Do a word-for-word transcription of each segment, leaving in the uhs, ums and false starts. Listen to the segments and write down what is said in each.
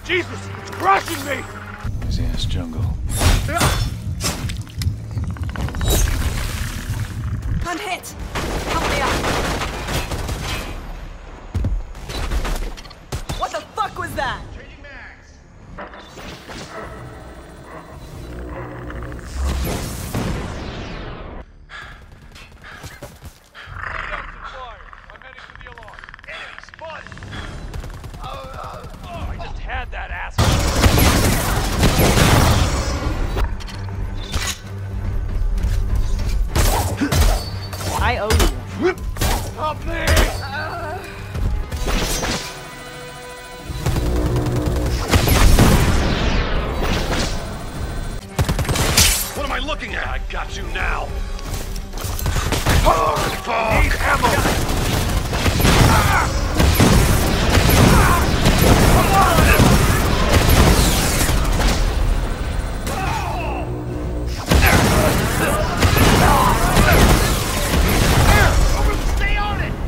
Jesus, it's crushing me! His ass jungle. I'm hit! Help me out! What the fuck was that? Changing mags! I'm heading to the alarm. Enemy spotted! Oh, I just had that asshole! I owe you. Help me! Uh... What am I looking at? I got you now. Oh, fuck! Need ammo! Come on! Stay on it!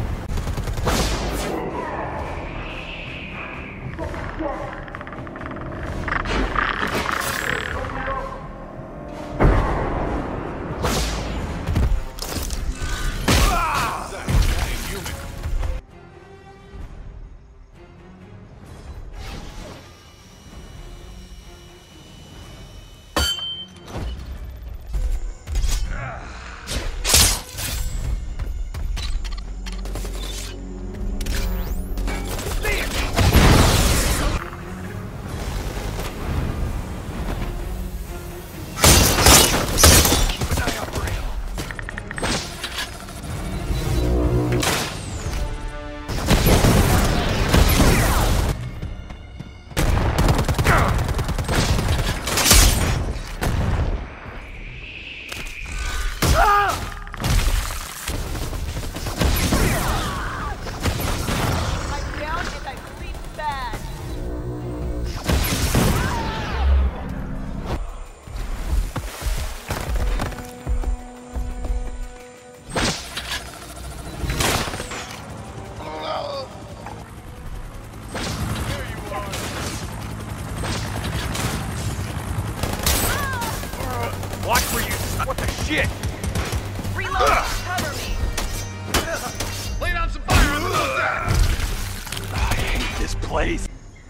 Watch where you... What the shit? Reload! Cover me! Lay down some fire on the that. I hate this place.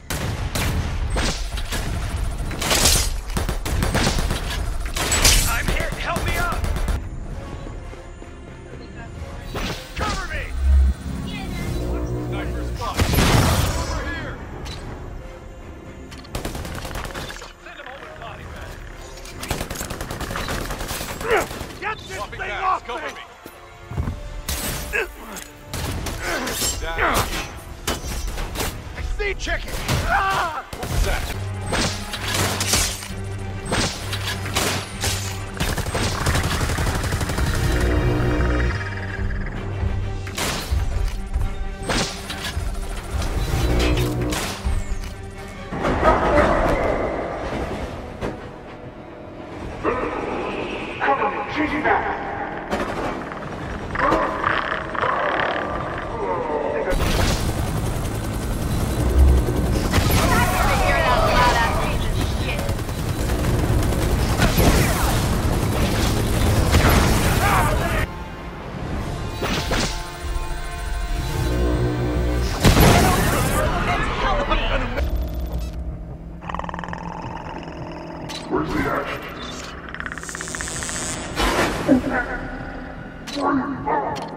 I'm hit! Help me up! Cover me! Sniper spot. Over here! Send him over to body bag. Get this Swapping thing back. Off Cover me! me. Down. I see chicken! Ah! What's that? Cover me, changing back. Where's the action? Where are you?